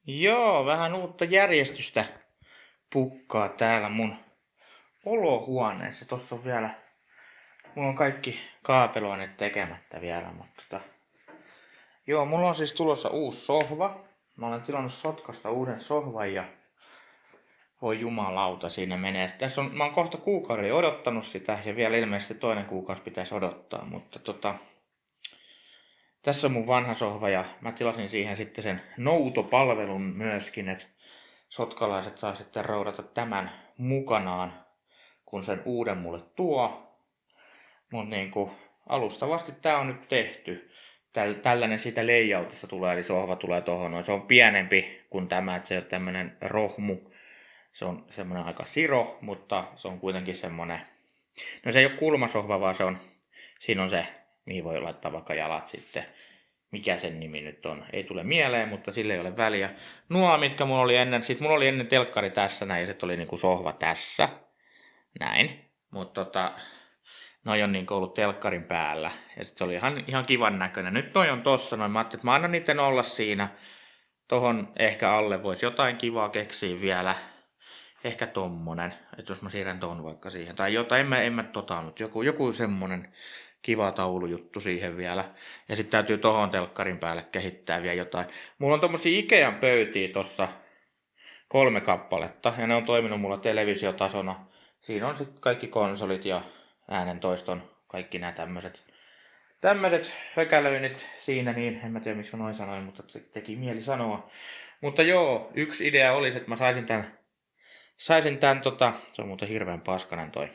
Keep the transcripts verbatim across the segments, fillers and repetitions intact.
Joo, vähän uutta järjestystä pukkaa täällä mun olohuoneessa. Tossa on vielä, mulla on kaikki kaapeloinnit tekemättä vielä, mutta tota, joo, mulla on siis tulossa uusi sohva. Mä olen tilannut Sotkasta uuden sohvan ja voi jumalauta, siinä menee. Tässä on, mä oon kohta kuukauden odottanut sitä ja vielä ilmeisesti toinen kuukausi pitäisi odottaa, mutta tota, tässä on mun vanha sohva ja mä tilasin siihen sitten sen noutopalvelun myöskin, että sotkalaiset saa sitten roudata tämän mukanaan, kun sen uuden mulle tuo. Mut niinku alustavasti tää on nyt tehty. Täl, tällainen siitä layoutista tulee, eli sohva tulee tohon noin. Se on pienempi kuin tämä, että se on tämmönen rohmu. Se on semmonen aika siro, mutta se on kuitenkin semmonen... No se ei ole kulmasohva, vaan se on... Siinä on se, mihin voi laittaa vaikka jalat sitten. Mikä sen nimi nyt on, ei tule mieleen, mutta sille ei ole väliä. Nuo, mitkä mulla oli ennen, siis mulla oli ennen telkkari tässä näin, ja sitten oli niinku sohva tässä. Näin. Mutta tota, noi on niinku ollut telkkarin päällä. Ja sitten se oli ihan, ihan kivan näköinen. Nyt noi on tossa noin. Mä ajattelin, että mä annan niiden olla siinä. Tohon ehkä alle voisi jotain kivaa keksiä vielä. Ehkä tommonen. Että jos mä siirrän ton vaikka siihen. Tai jotain, en mä, en mä tota nyt. Joku, joku semmonen kiva taulujuttu siihen vielä. Ja sitten täytyy tohon telkkarin päälle kehittää vielä jotain. Mulla on tommosia Ikean pöytiä tossa kolme kappaletta. Ja ne on toiminut mulla televisiotasona. Siinä on sitten kaikki konsolit ja äänentoiston, kaikki nämä tämmöiset tämmöiset hökälöinnit siinä, niin en mä tiedä miksi mä noin sanoin, mutta teki mieli sanoa. Mutta joo, yksi idea olisi, että mä saisin tän, saisin tän tota, se on muuten hirveän paskanen toi,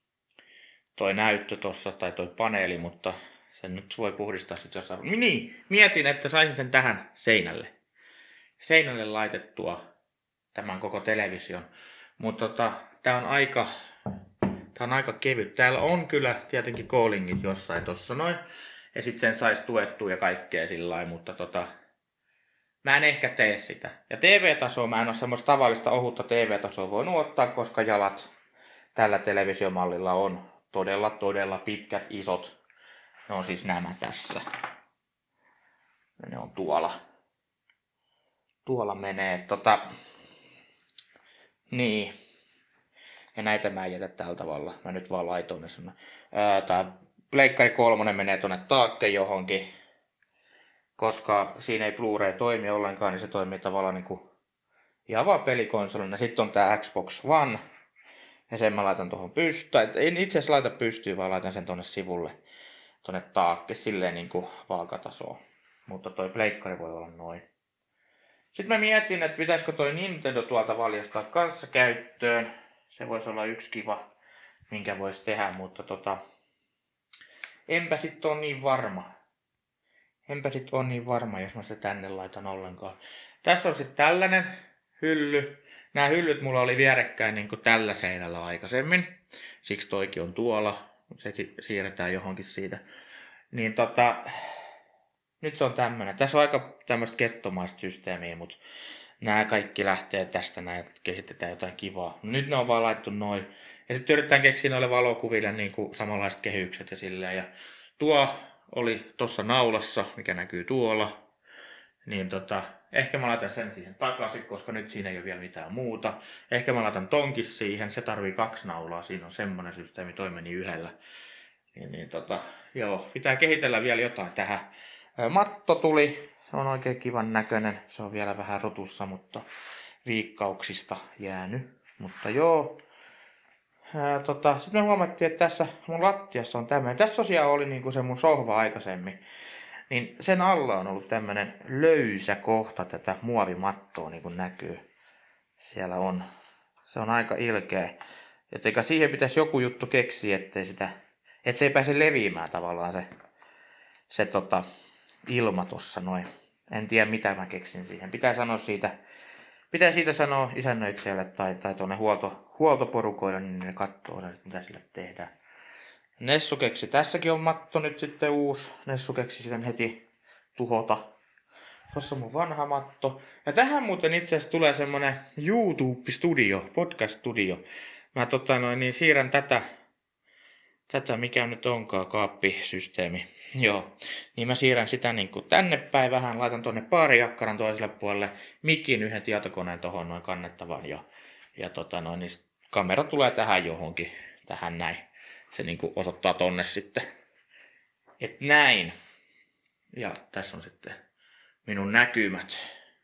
toi näyttö tossa, tai toi paneeli, mutta sen nyt voi puhdistaa sit jossain. Niin, mietin, että saisin sen tähän seinälle. Seinälle laitettua tämän koko television. Mutta tota, tää on aika, tää on aika kevyt. Täällä on kyllä tietenkin callingit jossain tossa noin. Ja sit sen sais tuettua ja kaikkea sillä lailla, mutta tota, mä en ehkä tee sitä. Ja T V-tasoa mä en oo semmoista tavallista ohutta T V-tasoa voinut ottaa, koska jalat tällä televisiomallilla on todella todella pitkät, isot. Ne on siis nämä tässä. Ja ne on tuolla. Tuolla menee tota... Niin. Ja näitä mä en jätä tällä tavalla. Mä nyt vaan laitoin ne sinne. Tää Pleikkari kolmonen menee tonne taakke johonkin. Koska siinä ei Blu-ray toimi ollenkaan, niin se toimii tavallaan niinku ihan vaan pelikonsolina. Sitten on tää Xbox One. Ja sen mä laitan tuohon pystyyn. En itse asiassa laita pystyyn, vaan laitan sen tonne sivulle. Tonne taakke silleen niinku vaakatasoon. Mutta toi Pleikkari voi olla noin. Sitten mä mietin, että pitäisikö toi Nintendo tuolta valjastaa kanssa käyttöön. Se voisi olla yksi kiva, minkä voisi tehdä, mutta tota... Enpä sit on niin varma. Enpä sit on niin varma, jos mä sitä tänne laitan ollenkaan. Tässä on sitten tällainen hylly. Nämä hyllyt mulla oli vierekkäin niin kuin tällä seinällä aikaisemmin. Siksi toikin on tuolla. Sekin siirretään johonkin siitä. Niin tota... Nyt se on tämmönen. Tässä on aika tämmöistä kettomaista systeemiä, mutta nämä kaikki lähtee tästä näin, että kehitetään jotain kivaa. Nyt ne on vaan laittu noin. Ja sitten yritetään keksiä noille valokuville niin kuin samanlaiset kehykset ja silleen. Ja tuo oli tossa naulassa, mikä näkyy tuolla. Niin tota, ehkä mä laitan sen siihen takaisin, koska nyt siinä ei ole vielä mitään muuta. Ehkä mä laitan tonkin siihen, se tarvii kaksi naulaa, siinä on semmonen systeemi, toi meni yhdellä. Niin, niin tota, joo, pitää kehitellä vielä jotain tähän. Matto tuli, se on oikein kivan näköinen, se on vielä vähän rotussa, mutta viikkauksista jäänyt. Mutta joo, Ää, tota, sitten me huomattiin, että tässä mun lattiassa on tämmöinen, tässä tosiaan oli niinku se mun sohva aikaisemmin. Niin sen alla on ollut tämmönen löysä kohta tätä muovimattoa, niin kuin näkyy. Siellä on. Se on aika ilkeä. Jotenka siihen pitäisi joku juttu keksiä, ettei sitä, että se ei pääse leviämään tavallaan se, se tota, ilma tossa noin. En tiedä mitä mä keksin siihen. Pitää sanoa siitä, pitää siitä sanoa isännöitsijälle tai, tai tuonne huolto, huoltoporukoille, niin ne katsoo sen, mitä sille tehdään. Nessu keksi, tässäkin on matto nyt sitten uusi. Nessu keksi sitten heti tuhota. Tuossa on mun vanha matto. Ja tähän muuten itse asiassa tulee semmonen YouTube-studio, podcast-studio. Mä tota noin, niin siirrän tätä tätä, mikä nyt onkaan, kaappisysteemi. Joo, niin mä siirrän sitä niin kuin tänne päin vähän, laitan tonne baarijakkaran toiselle puolelle, mikin yhden tietokoneen tohon noin kannettavan ja, ja tota noin, niin kamera tulee tähän johonkin, tähän näin. Se niin kuin osoittaa tonne sitten. Et näin. Ja tässä on sitten minun näkymät.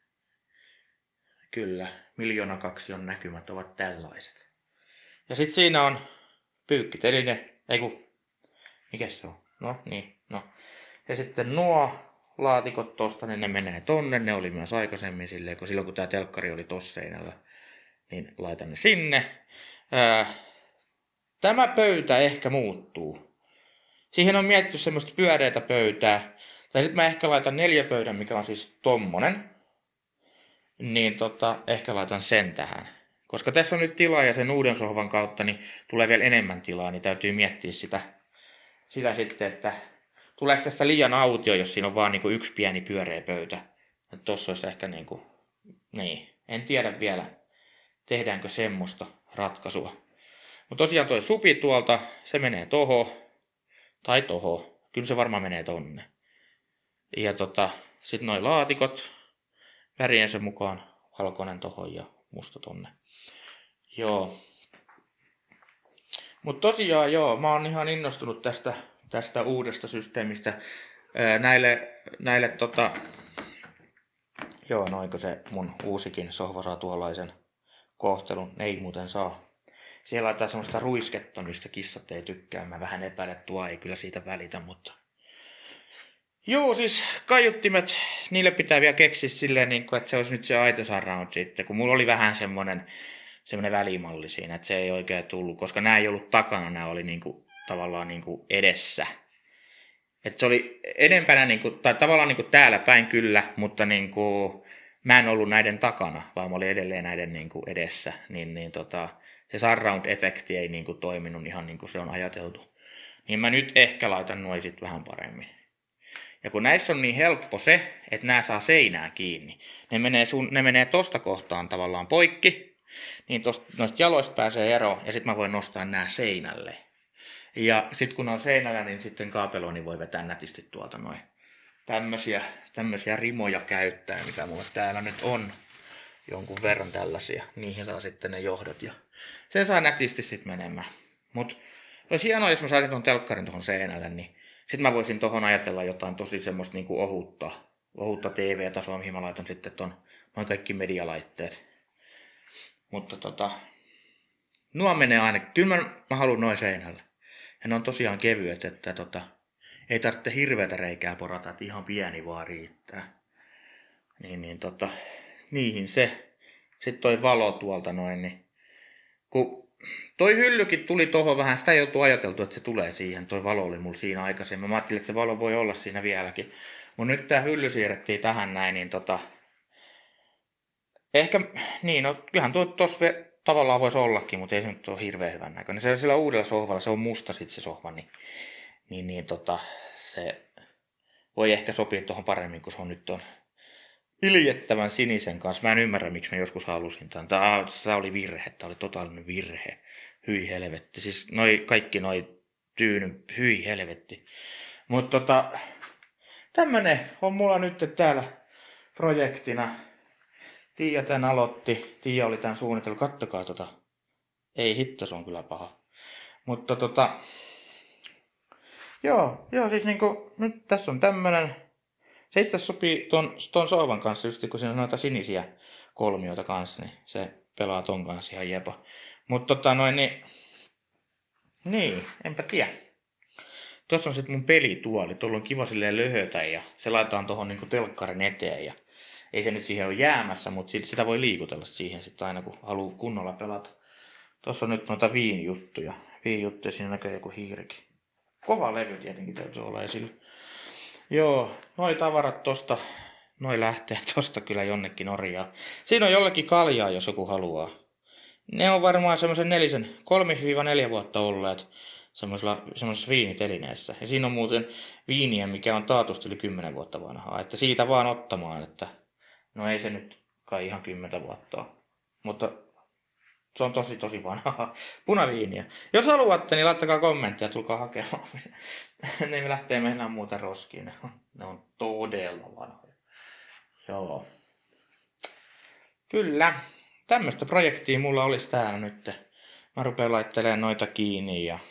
Kyllä, miljoona kaksion näkymät ovat tällaiset. Ja sitten siinä on pyykkiteline, ei ku, mikäs se on? No niin, no. Ja sitten nuo laatikot tosta, niin ne menee tonne, ne oli myös aikaisemmin silleen, kun silloin kun tää telkkari oli tossa seinällä, niin laitan ne sinne. Ää, tämä pöytä ehkä muuttuu. Siihen on mietitty semmoista pyöreitä pöytää. Tai sitten mä ehkä laitan neljäpöydän, mikä on siis tommonen. Niin tota, ehkä laitan sen tähän. Koska tässä on nyt tilaa ja sen uuden sohvan kautta niin tulee vielä enemmän tilaa, niin täytyy miettiä sitä, sitä sitten, että tuleeko tästä liian autio, jos siinä on vaan niinku yksi pieni pyöreä pöytä. Tossa olisi ehkä niinku, niin, en tiedä vielä, tehdäänkö semmoista ratkaisua. Mutta tosiaan toi supi tuolta, se menee toho, tai toho, kyllä se varmaan menee tonne. Ja tota, sit noi laatikot, väriensä mukaan, valkoinen tohon ja musta tonne. Joo. Mut tosiaan joo, mä oon ihan innostunut tästä, tästä uudesta systeemistä. Ää, näille, näille tota... Joo, noinko se mun uusikin sohva saa tuollaisen kohtelun? Ei muuten saa. Siellä laitetaan semmoista ruisketta, mistä kissat ei tykkää. Mä vähän epäilen, että tuo ei kyllä siitä välitä, mutta... Joo, siis kaiuttimet, niille pitää vielä keksiä silleen, että se olisi nyt se aito surround sitten, kun mulla oli vähän semmonen, semmonen välimalli siinä, että se ei oikein tullut, koska nämä ei ollut takana, nämä oli niinku, tavallaan niinku edessä. Että se oli edempänä, niinku, tai tavallaan niinku täällä päin kyllä, mutta niinku, mä en ollut näiden takana, vaan mä olin edelleen näiden niinku edessä, niin, niin tota, se surround-efekti ei niinku toiminut ihan niin kuin se on ajateltu. Niin mä nyt ehkä laitan nuo sit vähän paremmin. Ja kun näissä on niin helppo se, että nämä saa seinää kiinni, ne menee, sun, ne menee tosta kohtaan tavallaan poikki, niin tosta, noista jaloista pääsee eroon ja sitten mä voin nostaa nämä seinälle. Ja sitten kun on seinällä, niin sitten kaapelooni voi vetää nätisti tuolta noin tämmösiä, tämmösiä rimoja käyttää, mitä mulla täällä nyt on. Jonkun verran tällaisia. Niihin saa sitten ne johdot ja sen saa nätisti sitten menemään. Mut olisi hienoa, jos mä saisin ton telkkarin tohon seinälle, niin sitten mä voisin tohon ajatella jotain tosi semmoista niinku ohutta, ohutta T V-tasoa, mihin mä laitan sitten ton noin kaikki medialaitteet. Mutta tota, nuo menee aina, kyllä mä, mä haluan noin seinälle. Ja ne on tosiaan kevyet, että tota, ei tarvitse hirveätä reikää porata, että ihan pieni vaan riittää. Niin, niin tota, niihin se. Sitten toi valo tuolta noin, niin kun toi hyllykin tuli tohon vähän, sitä ei oltu ajateltu, että se tulee siihen. Toi valo oli mulla siinä aikaisemmin. Mä ajattelin, että se valo voi olla siinä vieläkin. Mut nyt tää hylly siirrettiin tähän näin, niin tota... Ehkä, niin no, kyllähän tuo tossa tavallaan voisi ollakin, mutta ei se nyt ole hirveän hyvän näköinen. Se on sillä uudella sohvalla, se on musta sit se sohva, niin, niin, niin tota, se voi ehkä sopia tuohon paremmin, kun se on nyt on iljettävän sinisen kanssa. Mä en ymmärrä, miksi mä joskus halusin tämän. Tää, tää oli virhe, tää oli totaalinen virhe. Hyi helvetti. Siis noi, kaikki noi tyyny, hyi helvetti. Mutta tota, tämmönen on mulla nyt täällä projektina. Tiia tän aloitti. Tiia oli tän suunnitellut. Kattokaa tota. Ei hitto, se on kyllä paha. Mutta tota, joo, joo siis niinku, nyt tässä on tämmönen. Se itse asiassa sopii ton, ton sohvan kanssa, just kun siinä on noita sinisiä kolmioita kanssa, niin se pelaa ton kanssa ihan jepa. Mutta tota noin, niin, niin, enpä tiedä. Tuossa on sit mun pelituoli, tuolla on kiva silleen löhötä ja se laitetaan tohon niinku telkkarin eteen ja ei se nyt siihen ole jäämässä, mutta sitä voi liikutella siihen sitten aina kun haluaa kunnolla pelata. Tuossa on nyt noita viinijuttuja, viinijuttuja, siinä näkyy joku hiirikin. Kova levy tietenkin täytyy olla esillä. Joo, noi tavarat tosta, noi lähtee tosta kyllä jonnekin Norjaan. Siinä on jollekin kaljaa, jos joku haluaa. Ne on varmaan semmoisen nelisen, kolme neljä vuotta olleet semmoisessa viinitelineessä. Ja siinä on muuten viiniä, mikä on taatusti yli kymmenen vuotta vanhaa. Että siitä vaan ottamaan, että no ei se nyt kai ihan kymmenen vuotta ole. Mutta Se on tosi tosi vanha. Punaviiniä. Jos haluatte, niin laittakaa kommenttia, tulkaa hakemaan. Ne me lähtee mennään muuta roskiin. Ne on, ne on todella vanhoja. Joo. Kyllä. Tämmöistä projektia mulla olisi täällä nyt. Mä rupean laittelemaan noita kiinni ja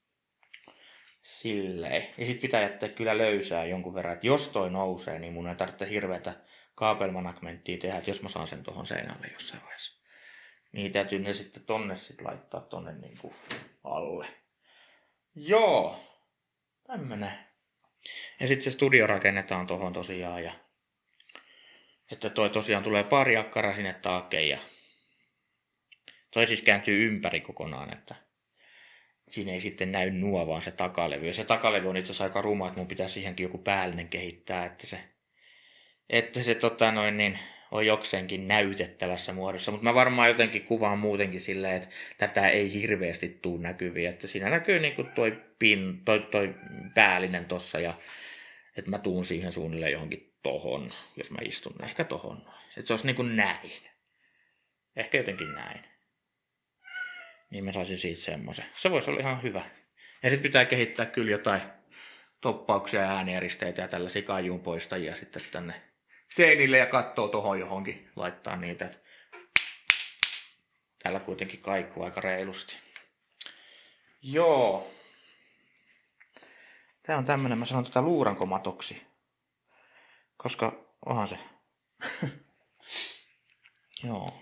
silleen. Ja sit pitää jättää kyllä löysää jonkun verran, että jos toi nousee, niin mun ei tarvitse hirveätä kaapelmanagmenttia tehdä, että jos mä saan sen tohon seinälle jossain vaiheessa. Niin täytyy ne sitten tonne sit laittaa tonne niinku alle. Joo. Tämmönen. Ja sit se studio rakennetaan tohon tosiaan ja että toi tosiaan tulee pari akkara sinne taakeen ja toi siis kääntyy ympäri kokonaan, että siinä ei sitten näy nuo vaan se takalevy. Ja se takalevy on itse asiassa aika ruma, että mun pitää siihenkin joku päällinen kehittää, että se, että se tota noin niin, on jokseenkin näytettävässä muodossa. Mutta mä varmaan jotenkin kuvaan muutenkin silleen, että tätä ei hirveästi tuu näkyviä. Että siinä näkyy niinku toi, pin, toi, toi päällinen tossa ja että mä tuun siihen suunnilleen johonkin tohon, jos mä istun ehkä tohon. Että se olisi niinku näin. Ehkä jotenkin näin. Niin mä saisin siitä semmoisen. Se voisi olla ihan hyvä. Ja sit pitää kehittää kyllä jotain toppauksia ja äänieristeitä ja tällaisia kaijuun poistajia sitten tänne seinille ja kattoo tohon johonkin laittaa niitä. Täällä kuitenkin kaikuu aika reilusti. Joo. Tää on tämmönen, mä sanon tätä luurankomatoksi. Koska onhan se. Joo.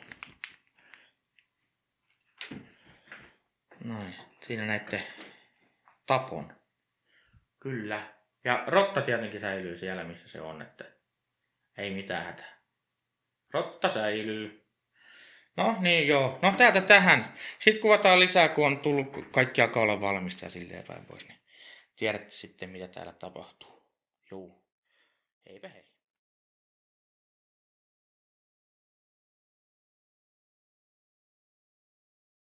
Noin, siinä näette tapon. Kyllä. Ja rotta tietenkin säilyy siellä, missä se on, että ei mitään hätää. Rotta säilyy. No niin joo. No täältä tähän. Sitten kuvataan lisää, kun on tullut kaikki alkaa olla valmista ja silleen päin pois. Niin tiedätte sitten, mitä täällä tapahtuu. Joo. Heipä hei.